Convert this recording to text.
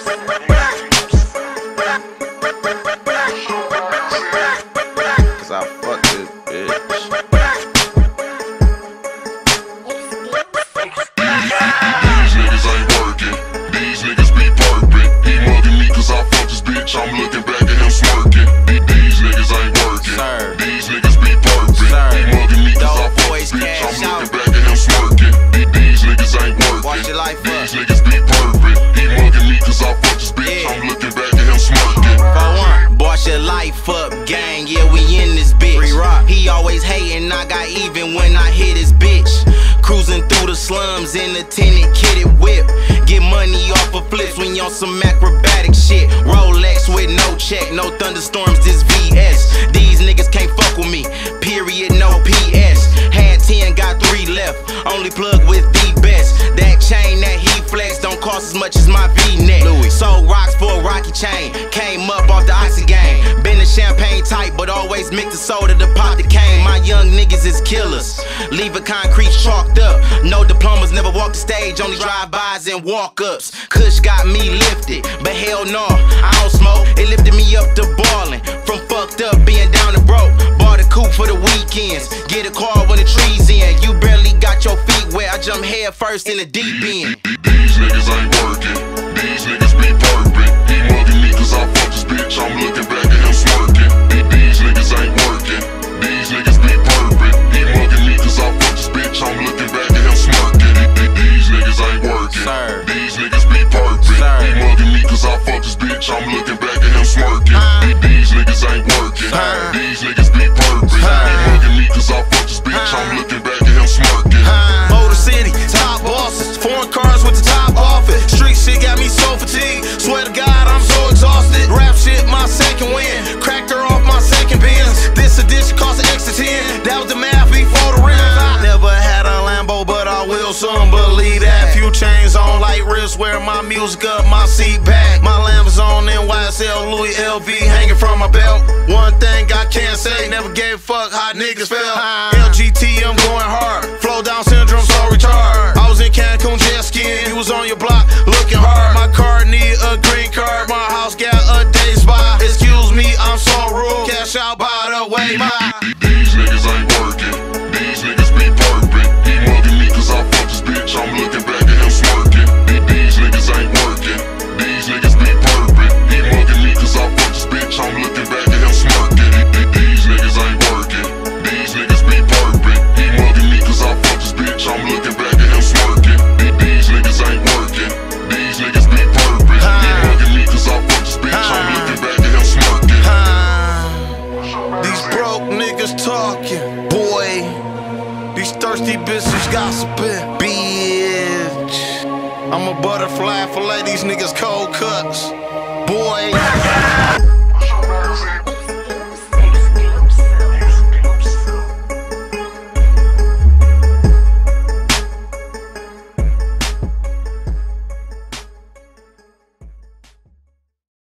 Cause I fuck this bitch. These niggas ain't working. These niggas be perping. He mugging me cause I fuck this bitch. I'm looking back at him smirking. These niggas ain't working. Sir. These niggas be perping. He mugging me cause I fuck this bitch. I'm looking back at him smirking. These niggas ain't working. Watch your life up. These niggas be perping. He mugging me cause I fuck this bitch. I'm looking back at him smirking. Boss your life up, gang, yeah, we in this bitch. He always hating, I got even when I hit his bitch. Cruising through the slums in a tinted kitted whip. Get money off of flips when you on some acrobatic shit. Rolex with no check, no thunderstorms, this VS. These niggas can't fuck with me, period, no PS. Had 10, got 3 left, only plug with the best. That chain that he flex don't cost as much as my V-neck. Sold rocks for a Rocky chain, came up off the Oxy gang. Been the champagne type, but always mix the soda to pop the cane. My young niggas is killers, leave a concrete chalked up. No diplomas, never walk the stage, only drive-bys and walk-ups. Kush got me lifted, but hell no, I don't smoke. It lifted me up to ballin', from fucked up being down and broke. Bought a coupe for the weekends, get a car when the trees in. You barely got your feet wet, I jump head first in the deep end. These niggas ain't working. These niggas be perping. He mugging me cause I fuck this bitch. I'm looking back at him smirking. These niggas ain't working. These niggas be perping. He mugging me cause I fuck this bitch. I'm looking back at him smirking. These niggas ain't working. Sir. These niggas be perping. He mugging me cause I fuck this bitch. I'm looking back at him smirking. These niggas ain't working. These niggas be perping. He mugging me cause I fuck this bitch. I'm looking back at him smirking. Motor City, top bosses, foreign cars with the top office. Street shit got me so fatigued. Swear to God, I'm so exhausted. Rap shit, my second win. Cracked her off my second Benz. This edition cost an extra 10. That was the math before the rims. I never had a Lambo, but I will soon believe that. Few chains on like wrist, wear my music up, my seat back. My Lamb's on NYSL, Louis LV hanging from my belt. One thing I can't say, never gave a fuck how niggas felt. LGT, I'm going hard. Flow down syndrome, so retard. I was in Cancun jet skiing, you was on your block looking hard. My car need a green card, my house got a day spot. Excuse me, I'm so rude. Cash out by the way, my. These niggas ain't working. These niggas be perping. He mugging me cause I fuck this bitch. I'm looking back at him smirking. These niggas ain't working. These niggas be perping. He mugging me cause I fuck this bitch. I'm looking back at him smirking. These niggas ain't working. These niggas be perping. He mugging me cause I fuck this bitch. I'm looking back at him smirking. These niggas ain't working. These niggas be perping. He mugging me cause I fuck this bitch. I'm looking back at him smirking. These broke niggas talking, boy. These thirsty bitches gossiping, bitch. I'm a butterfly, fillet these niggas cold cuts, boy.